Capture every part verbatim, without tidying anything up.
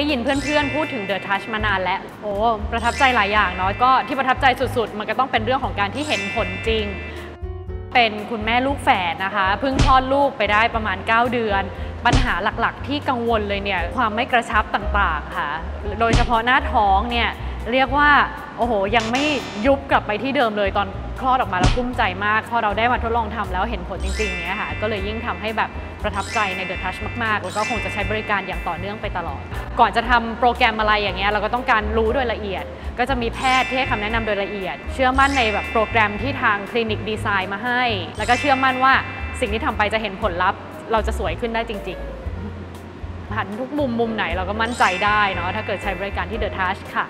ยินเพื่อนๆพูดถึง The Touch มานานแล้วโอ้ประทับใจหลายอย่างเนาะก็ที่ประทับใจสุดๆมันก็ต้องเป็นเรื่องของการที่เห็นผลจริงเป็นคุณแม่ลูกแฝดนะคะเพิ่งคลอดลูกไปได้ประมาณเก้าเดือนปัญหาหลักๆที่กังวลเลยเนี่ยความไม่กระชับต่างๆค่ะโดยเฉพาะหน้าท้องเนี่ยเรียกว่าโอ้โหยังไม่ยุบกลับไปที่เดิมเลยตอนคลอดออกมาแล้วกุ้มใจมากพอเราได้มาทดลองทำแล้วเห็นผลจริงๆเนี่ยค่ะก็เลยยิ่งทำให้แบบประทับใจใน The Touch มากๆแล้วก็คงจะใช้บริการอย่างต่อเนื่องไปตลอดก่อนจะทำโปรแกรมอะไรอย่างเงี้ยเราก็ต้องการรู้โดยละเอียดก็จะมีแพทย์ที่ให้คำแนะนำโดยละเอียดเชื่อมั่นในแบบโปรแกรมที่ทางคลินิกดีไซน์มาให้แล้วก็เชื่อมั่นว่าสิ่งที่ทำไปจะเห็นผลลัพธ์เราจะสวยขึ้นได้จริงๆหันทุกมุมมุมไหนเราก็มั่นใจได้เนาะถ้าเกิดใช้บริการที่ The Touch ค่ะ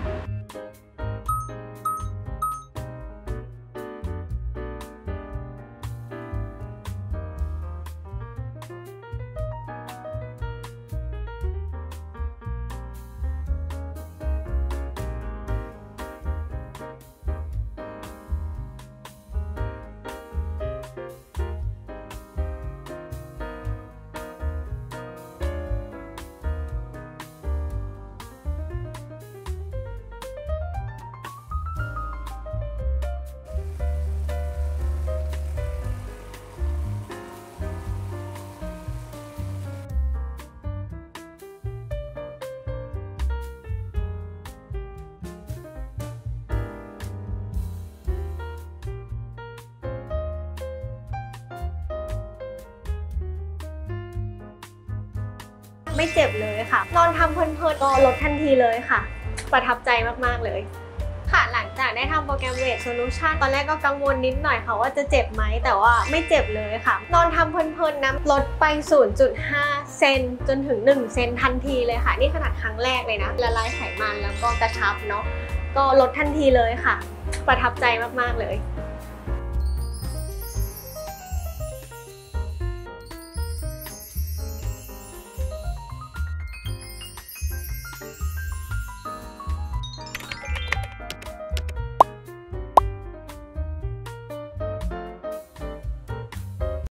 ไม่เจ็บเลยค่ะนอนทำเพลินๆก็ลดทันทีเลยค่ะประทับใจมากๆเลยค่ะหลังจากได้ทำโปรแกรม Weight Solution ตอนแรกก็กังวลนิดหน่อยค่ะว่าจะเจ็บไหมแต่ว่าไม่เจ็บเลยค่ะนอนทำเพลินๆนะลดไป ศูนย์จุดห้า เซนจนถึงหนึ่งเซนทันทีเลยค่ะนี่ขนาดครั้งแรกเลยนะละลายไขมันแล้วก็กระชับเนาะก็ลดทันทีเลยค่ะประทับใจมากๆเลย